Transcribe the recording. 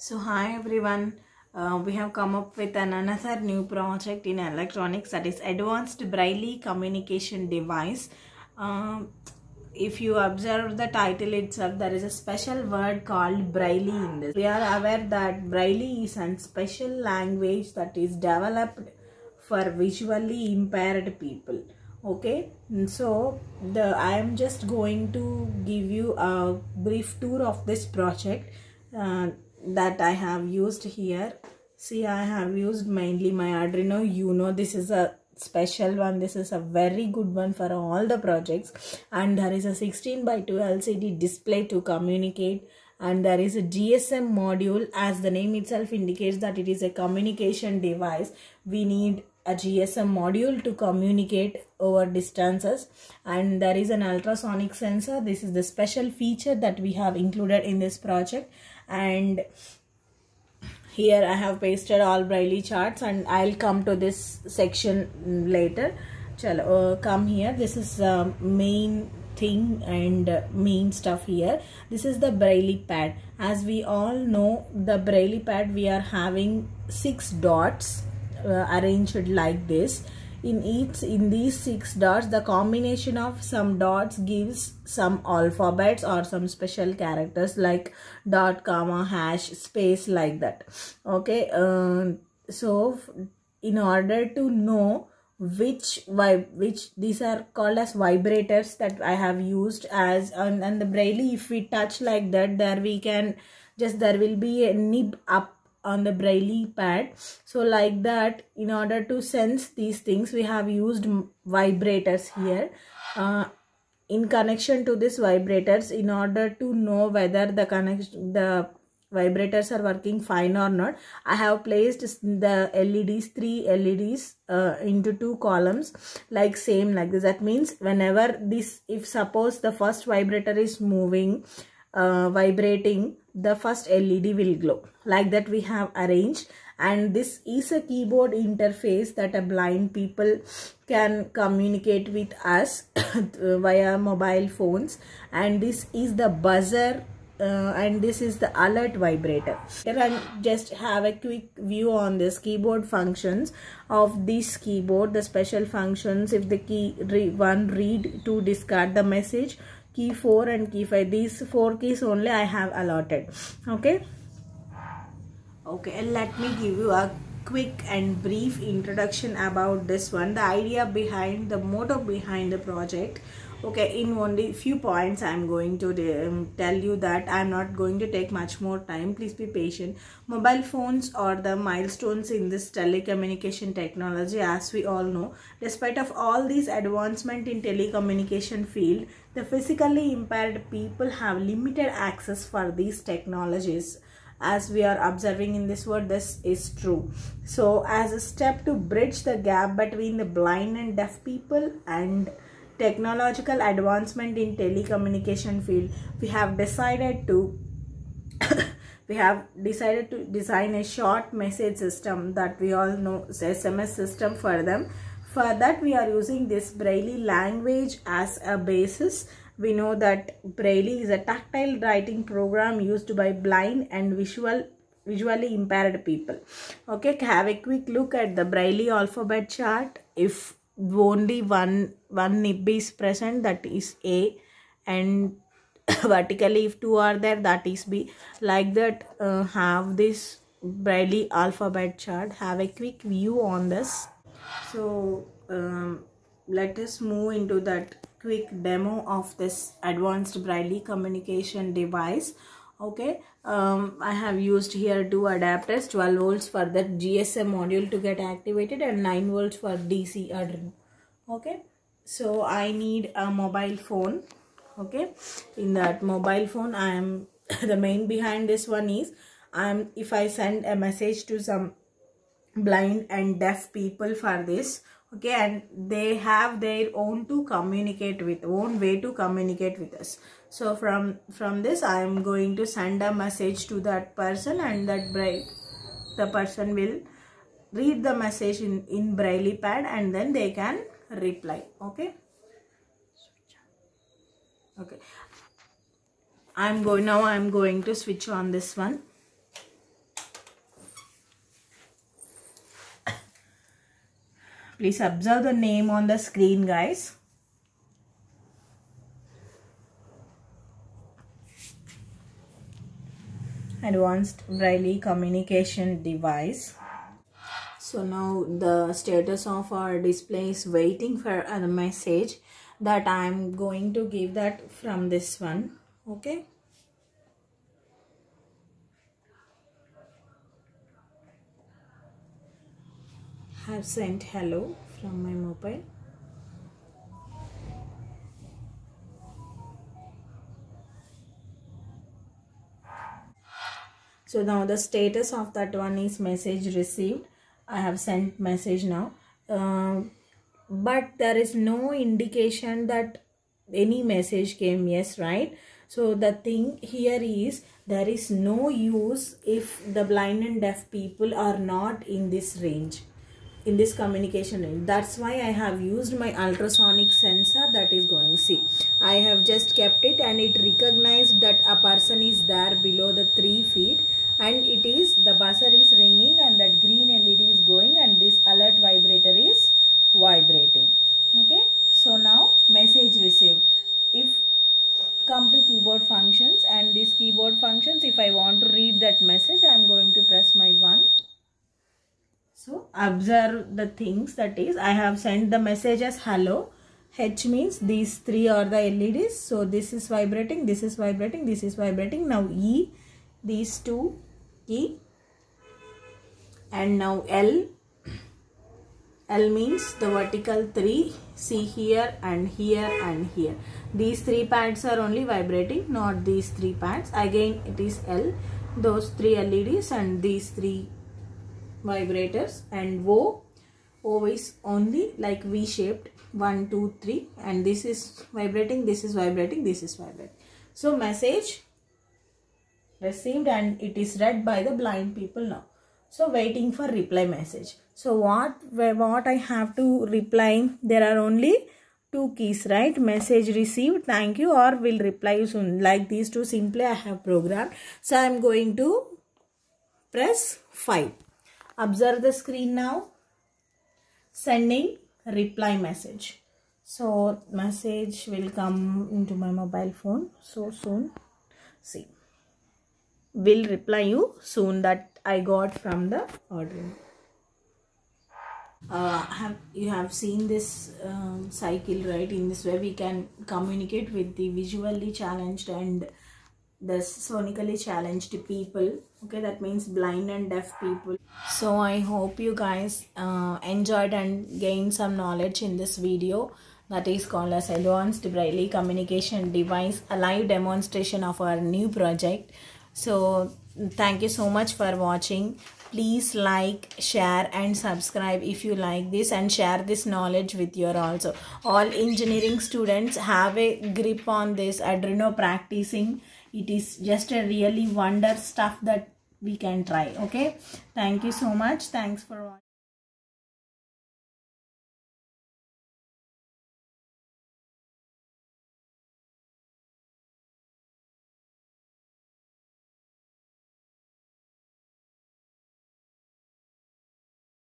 So hi everyone, we have come up with another new project in electronics, that is advanced Braille communication device. If you observe the title itself, there is a special word called Braille in this. We are aware that Braille is a special language that is developed for visually impaired people. Okay, so I am just going to give you a brief tour of this project that I have used here. See, I have used mainly my Arduino Uno. This is a special one. This is a very good one for all the projects, and there is a 16:2 LCD display to communicate, and there is a GSM module. As the name itself indicates that it is a communication device, we need a GSM module to communicate over distances, and there is an ultrasonic sensor. This is the special feature that we have included in this project, and here I have pasted all Braille charts, and I'll come to this section later. Chalo, come here. This is the main thing and main stuff here. This is the Braille pad. As we all know, the Braille pad, we are having 6 dots arranged like this. In these 6 dots, the combination of some dots gives some alphabets or some special characters like dot, comma, hash, space, like that. Okay, so in order to know which these are called as vibrators that I have used as, and the Braille, if we touch like that, there we can there will be a nib up on the Braille pad. So like that, in order to sense these things, we have used vibrators here. In connection to these vibrators, in order to know whether the vibrators are working fine or not, I have placed the LEDs, 3 LEDs into 2 columns, like same like this. That means whenever this, if suppose the first vibrator is moving, vibrating, the first LED will glow. Like that we have arranged, and this is a keyboard interface that a blind people can communicate with us via mobile phones, and this is the buzzer and this is the alert vibrator. And just have a quick view on this keyboard functions of this keyboard, the special functions. If the key 1 read, to discard the message, key 4 and key 5, these 4 keys only I have allotted. Okay, let me give you a quick and brief introduction about this one, the idea behind, the motto behind the project. Okay, in only few points I am going to tell you that I am not going to take much more time. Please be patient. Mobile phones are the milestones in this telecommunication technology. As we all know, despite of all these advancement in telecommunication field, the physically impaired people have limited access for these technologies. As we are observing in this world, this is true. So as a step to bridge the gap between the blind and deaf people and technological advancement in telecommunication field, we have decided to design a short message system that we all know is SMS system for them. For that, we are using this Braille language as a basis. We know that Braille is a tactile writing program used by blind and visually impaired people. Okay, have a quick look at the Braille alphabet chart. If only one nib is present, that is A, and vertically if 2 are there, that is B. Like that, have this Braille alphabet chart. Have a quick view on this. So let us move into that quick demo of this advanced Braille communication device. Okay, I have used here 2 adapters, 12 volts for the GSM module to get activated and 9 volts for DC Arduino. Okay, so I need a mobile phone. Okay, in that mobile phone, I am the main behind this one is, if I send a message to some blind and deaf people for this, okay, and they have their own way to communicate with us. So from this, I am going to send a message to that person, and that the person will read the message in Braille pad, and then they can reply. Okay, I'm going to switch on this one. Please observe the name on the screen, guys. Advanced Braille communication device. So now the status of our display is waiting for a message that I am going to give that from this one. Okay. Have sent hello from my mobile. So now the status of that one is message received. I have sent message now. But there is no indication that any message came. Yes, right? So the thing here is there is no use if the blind and deaf people are not in this range, in this communication range. That's why I have used my ultrasonic sensor that is going. See, I have just kept it and it recognized that a person is there below the 3 feet, and it is, the buzzer is ringing and that green LED is going and this alert vibrator is vibrating. Okay, so now message received. If come to keyboard functions, and these keyboard functions, if I want to read that message, I am going to press my 1. So observe the things, that is, I have sent the message as hello. H means these 3 are the LEDs. So this is vibrating, this is vibrating, this is vibrating. Now E, these 2 E, and now L. L means the vertical 3. See here and here and here. These 3 pads are only vibrating, not these 3 pads. Again it is L. Those 3 LEDs and these 3 vibrators. And O is only like V shaped. 1, 2, 3. And this is vibrating, this is vibrating, this is vibrating. So message received and it is read by the blind people now. So waiting for reply message. So what I have to reply, there are only 2 keys, right? Message received, thank you, or will reply you soon. Like these 2 simply I have programmed. So I am going to press 5. Observe the screen now. Sending reply message. So message will come into my mobile phone so soon. See, will reply you soon, that I got from the Arduino. You have seen this cycle, right? In this way we can communicate with the visually challenged and the sonically challenged people. Okay, that means blind and deaf people. So I hope you guys enjoyed and gained some knowledge in this video, that is called as Advanced Braille Communication Device, a live demonstration of our new project. So thank you so much for watching. Please like, share and subscribe if you like this, and share this knowledge with your also. All engineering students have a grip on this Arduino practicing. It is just a really wonder stuff that we can try. Okay, thank you so much. Thanks for watching.